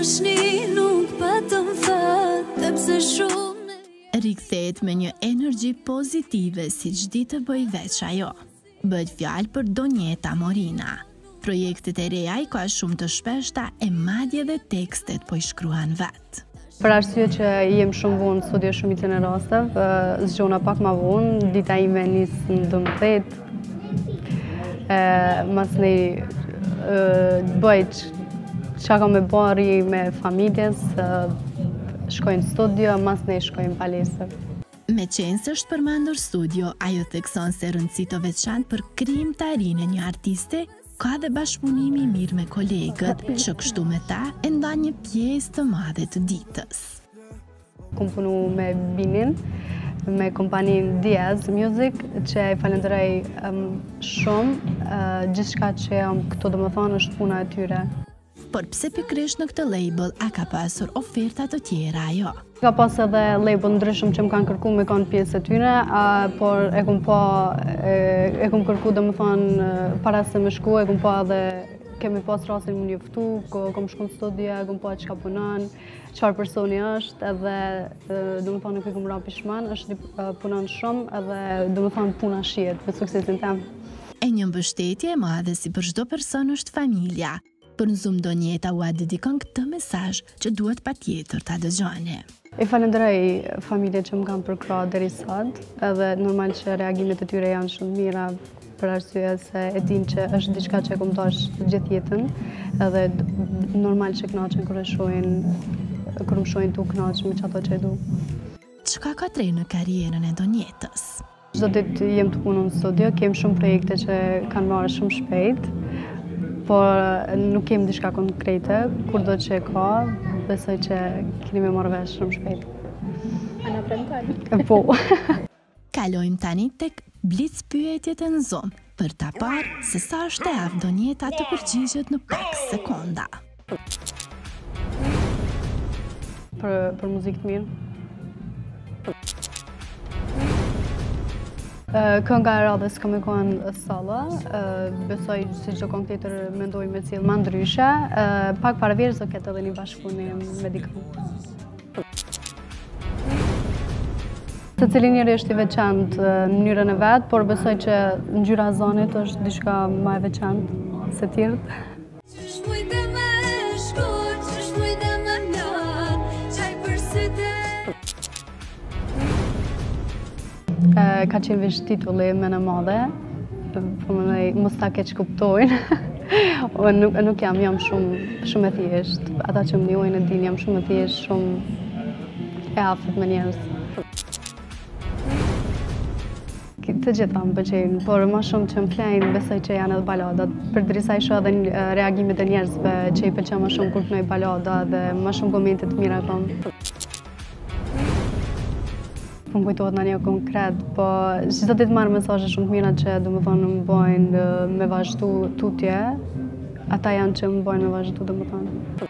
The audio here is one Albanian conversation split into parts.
dashni nuk patëm fat, pse shumë. Rikthehet me një energji pozitive si çdi të bëj veç ajo. Bëhet fjalë për Donjeta Morina. Projektet e reja i ka shumë të shpeshta e madje dhe tekstet po i shkruan vetë. Për arsye që jem shumë vonë studio shumicën e rasteve, zgjona pak ma vonë, dita ime nis në 12. Masnej bëj çka kam me bari me familjes, shkojnë studio, masnej shkojnë palestër. Me qenë se është përmendur studio, ajo thekson se rëndësi të veçantë për krijimtarinë e një artiste ka dhe bashkëpunimi mirë me kolegët, që kështu me ta e nda një pjesë të madhe të ditës. Kom punu me Binin, me kompaninë Diaz Music, që e falenderoj shumë, gjithçka që jam këtu domethënë është puna e tyre. Por pse pikërisht në këtë label a ka pasur oferta të tjera ajo? Ka pas edhe label ndryshëm që më kanë kërku me kanë pjesë e tyre, por e kom kërku domethënë para se me shku, e kom pa edhe kemi pas rastin më njoftu, kom shku në studio, e kom pa çka punon, çfarë personi është, edhe domethënë nuk e kom ra pishman, është punon shumë edhe domethënë puna shihet për suksesin tim. E një mbështetje e madhe si për çdo person është familja. Për në Zoom Donjeta u dedikon këtë mesazh që duhet patjetër ta dëgjoni. E falenderoj familjen që më kanë përkrahur deri sot, edhe normal që reagimet e tyre janë shumë mira për arsye se e din që është diçka që e kam dash gjithë jetën, edhe normal që kënaqen kur më shohin tu kënaq me çato që e du. Çka ka tre në karrierën e Donjetës? Çdo ditë jem të punoj në studio, kem shumë projekte që kanë marrë shumë shpejt, por nuk kem diçka konkrete, kurdo që e ka, besoj që keni me marrë vesh shumë shpejt. A na premtoj? Po. Kalojmë tani tek blic pyetjet e në Zoom, për ta parë se sa është e aftë Donjeta të përgjigjet në pak sekonda. Për muzikë të mirë. Kënga e radhës ka me qenë Salla, besoj si çdo këngë tjetër mendoj me cilë ma ndryshe, pak paraverës do ketë edhe një bashkëpunim me dikën. Secili njeri është i veçantë në mënyrën e vet, por besoj që ngjyra e zonit është diçka më e veçantë se tjerët. Ka qenë veç titulli me në madhe, mos ta keq kuptojnë. Nuk jam shumë e thjesht. Ata që më njohin e din jam shumë e thjesht, shumë e afërt me njerëz. Të gjitha më pëlqejnë, por më shumë që më flejnë besoj që janë edhe baladat. Përderisa i shoh edhe reagimet e njerëzve që i pëlqen më shumë kur punoj balada dhe më shumë komente të mira kam. Po më kujtohet në një konkret, po çdo ditë marr mesazhe shumë të mira që domethënë më bojnë me vazhdu tutje. Ata janë që më bojnë me vazhdu domethënë.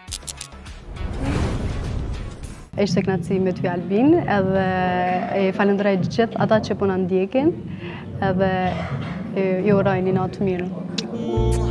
Ishte kënaqësi me ty Albin, edhe e falenderoj gjithë ata që po na ndjekin, edhe ju uroj një natë të mirë.